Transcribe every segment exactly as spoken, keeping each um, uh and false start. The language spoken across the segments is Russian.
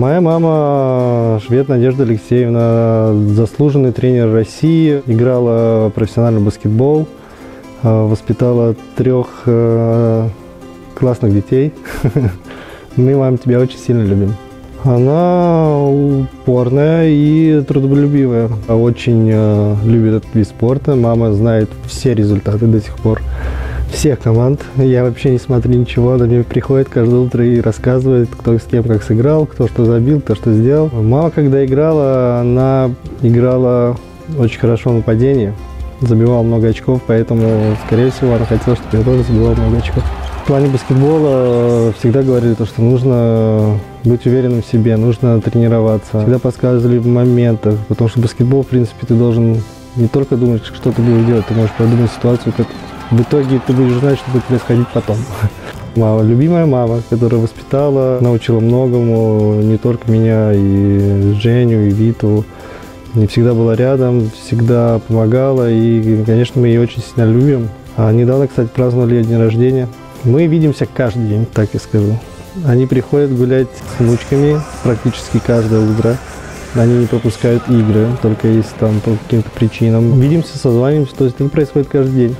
Моя мама швед Надежда Алексеевна, заслуженный тренер России, играла профессиональный баскетбол, воспитала трех классных детей. Мы, мам, тебя очень сильно любим. Она упорная и трудолюбивая, очень любит этот вид спорта. Мама знает все результаты до сих пор всех команд. Я вообще не смотрю ничего, она мне приходит каждое утро и рассказывает, кто с кем как сыграл, кто что забил, кто что сделал. Мама, когда играла, она играла очень хорошо в нападении, забивала много очков, поэтому, скорее всего, она хотела, чтобы я тоже забивал много очков. В плане баскетбола всегда говорили, что нужно быть уверенным в себе, нужно тренироваться. Всегда подсказывали в моментах, потому что баскетбол, в принципе, ты должен не только думать, что ты будешь делать, ты можешь продумать ситуацию, как в итоге ты будешь знать, что будет происходить потом. Мама, любимая мама, которая воспитала, научила многому, не только меня, и Женю, и Виту. Не всегда была рядом, всегда помогала, и, конечно, мы ее очень сильно любим. А недавно, кстати, праздновали ее день рождения. Мы видимся каждый день, так я скажу. Они приходят гулять с внучками практически каждое утро. Они не пропускают игры, только если там по каким-то причинам. Видимся, созваниваемся, то есть это происходит каждый день.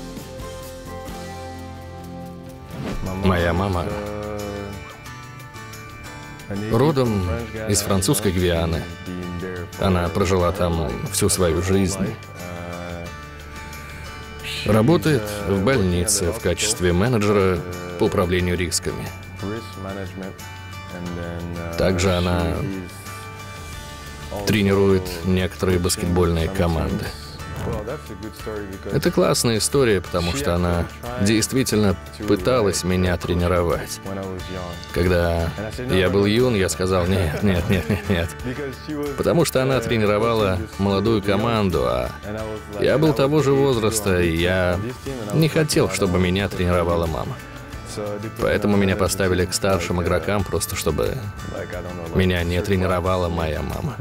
Моя мама родом из французской Гвианы. Она прожила там всю свою жизнь. Работает в больнице в качестве менеджера по управлению рисками. Также она тренирует некоторые баскетбольные команды. Это классная история, потому что она действительно пыталась меня тренировать. Когда я был юн, я сказал: нет, нет, нет, нет, нет. Потому что она тренировала молодую команду, а я был того же возраста, и я не хотел, чтобы меня тренировала мама. Поэтому меня поставили к старшим игрокам, просто чтобы меня не тренировала моя мама.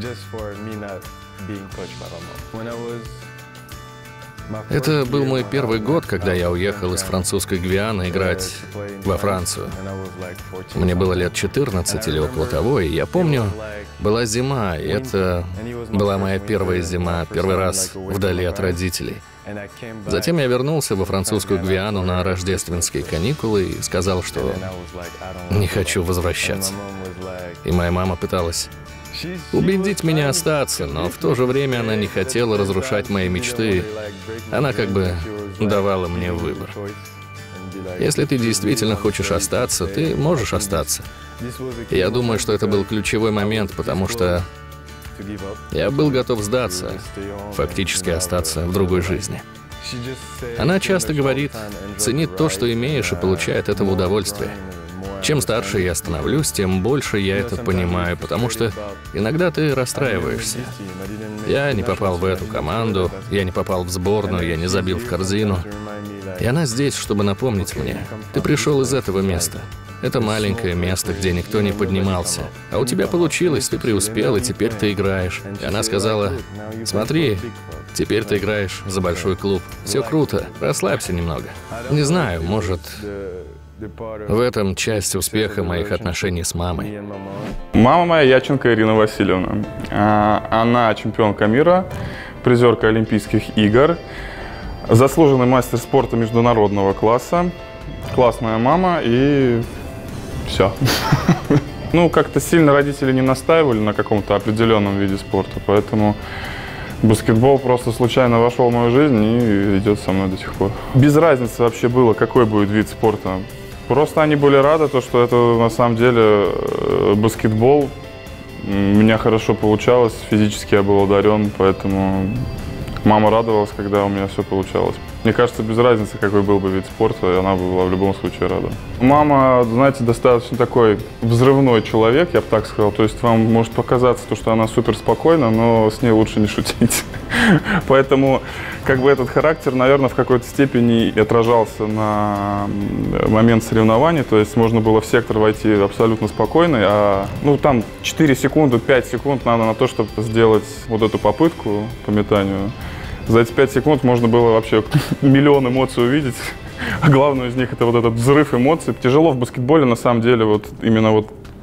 Это был мой первый год, когда я уехал из французской Гвианы играть во Францию. Мне было лет четырнадцать или около того, и я помню, была зима, и это была моя первая зима, первый раз вдали от родителей. Затем я вернулся во французскую Гвиану на рождественские каникулы и сказал, что не хочу возвращаться. И моя мама пыталась убедить меня остаться, но в то же время она не хотела разрушать мои мечты. Она как бы давала мне выбор. Если ты действительно хочешь остаться, ты можешь остаться. И я думаю, что это был ключевой момент, потому что я был готов сдаться, фактически остаться в другой жизни. Она часто говорит: цени то, что имеешь, и получай от этого удовольствие. Чем старше я становлюсь, тем больше я это понимаю, потому что иногда ты расстраиваешься. Я не попал в эту команду, я не попал в сборную, я не забил в корзину. И она здесь, чтобы напомнить мне: ты пришел из этого места. Это маленькое место, где никто не поднимался. А у тебя получилось, ты преуспел, и теперь ты играешь. И она сказала: смотри, теперь ты играешь за большой клуб. Все круто, расслабься немного. Не знаю, может, в этом часть успеха моих отношений с мамой. Мама моя Яченко Ирина Васильевна. Она чемпионка мира, призерка Олимпийских игр, заслуженный мастер спорта международного класса, классная мама, и все. Ну, как-то сильно родители не настаивали на каком-то определенном виде спорта, поэтому баскетбол просто случайно вошел в мою жизнь и идет со мной до сих пор. Без разницы вообще было, какой будет вид спорта. Просто они были рады, то, что это на самом деле баскетбол. У меня хорошо получалось, физически я был одарен, поэтому мама радовалась, когда у меня все получалось. Мне кажется, без разницы, какой был бы вид спорта, она была в любом случае рада. Мама, знаете, достаточно такой взрывной человек, я бы так сказал. То есть вам может показаться, то, что она супер спокойна, но с ней лучше не шутить. Поэтому как бы этот характер, наверное, в какой-то степени отражался на момент соревнований. То есть можно было в сектор войти абсолютно спокойно, а ну там четыре секунды, пять секунд надо на то, чтобы сделать вот эту попытку по метанию. За эти пять секунд можно было вообще миллион эмоций увидеть. А главное из них — это вот этот взрыв эмоций. Тяжело в баскетболе, на самом деле, вот именно вот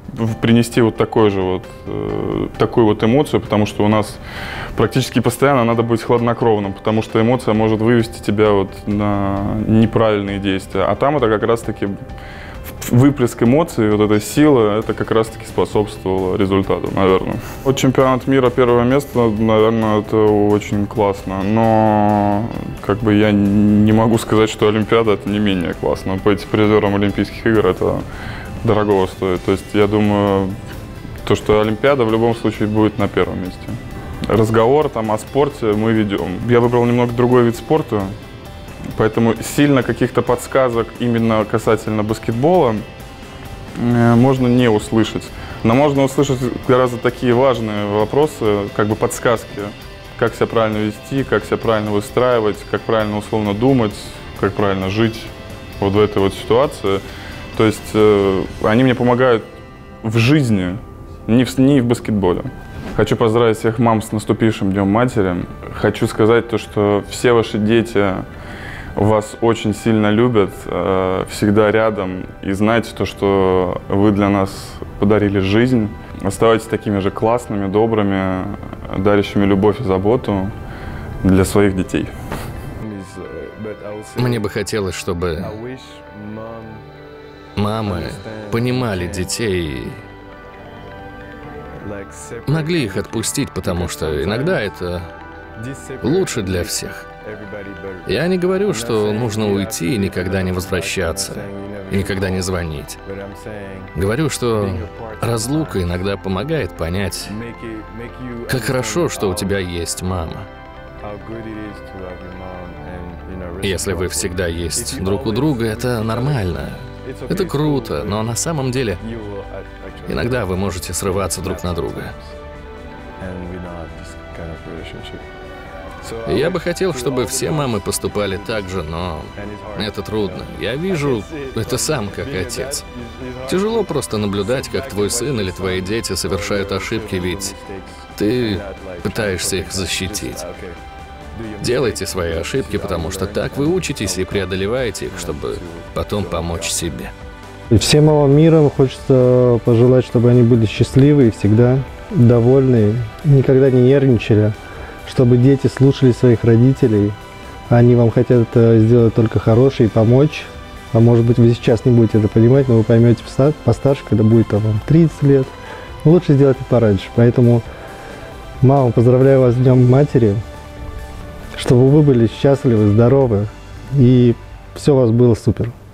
принести вот такой же вот, э, такую вот эмоцию, потому что у нас практически постоянно надо быть хладнокровным, потому что эмоция может вывести тебя вот на неправильные действия. А там это как раз-таки выплеск эмоций, вот этой силы, это как раз-таки способствовало результату, наверное. Вот чемпионат мира первого места, наверное, это очень классно, но как бы я не могу сказать, что Олимпиада это не менее классно. Быть призером Олимпийских игр это дорогого стоит. То есть я думаю, то, что Олимпиада в любом случае будет на первом месте. Разговор там о спорте мы ведем. Я выбрал немного другой вид спорта. Поэтому сильно каких-то подсказок именно касательно баскетбола можно не услышать. Но можно услышать гораздо такие важные вопросы, как бы подсказки, как себя правильно вести, как себя правильно выстраивать, как правильно условно думать, как правильно жить вот в этой вот ситуации. То есть э, они мне помогают в жизни, не в, не в баскетболе. Хочу поздравить всех мам с наступившим Днем Матери. Хочу сказать то, что все ваши дети вас очень сильно любят, всегда рядом, и знайте то, что вы для нас подарили жизнь. Оставайтесь такими же классными, добрыми, дарящими любовь и заботу для своих детей. Мне бы хотелось, чтобы мамы понимали детей и могли их отпустить, потому что иногда это лучше для всех. Я не говорю, что нужно уйти и никогда не возвращаться, и никогда не звонить. Говорю, что разлука иногда помогает понять, как хорошо, что у тебя есть мама. Если вы всегда есть друг у друга, это нормально. Это круто, но на самом деле иногда вы можете срываться друг на друга. Я бы хотел, чтобы все мамы поступали так же, но это трудно. Я вижу это сам как отец. Тяжело просто наблюдать, как твой сын или твои дети совершают ошибки, ведь ты пытаешься их защитить. Делайте свои ошибки, потому что так вы учитесь и преодолеваете их, чтобы потом помочь себе. И всем мамам мира хочется пожелать, чтобы они были счастливы и всегда довольны, никогда не нервничали, чтобы дети слушали своих родителей. Они вам хотят сделать только хорошее и помочь. А может быть, вы сейчас не будете это понимать, но вы поймете постарше, когда будет там, вам тридцать лет. Но лучше сделать это пораньше. Поэтому, мама, поздравляю вас с Днем Матери, чтобы вы были счастливы, здоровы и все у вас было супер.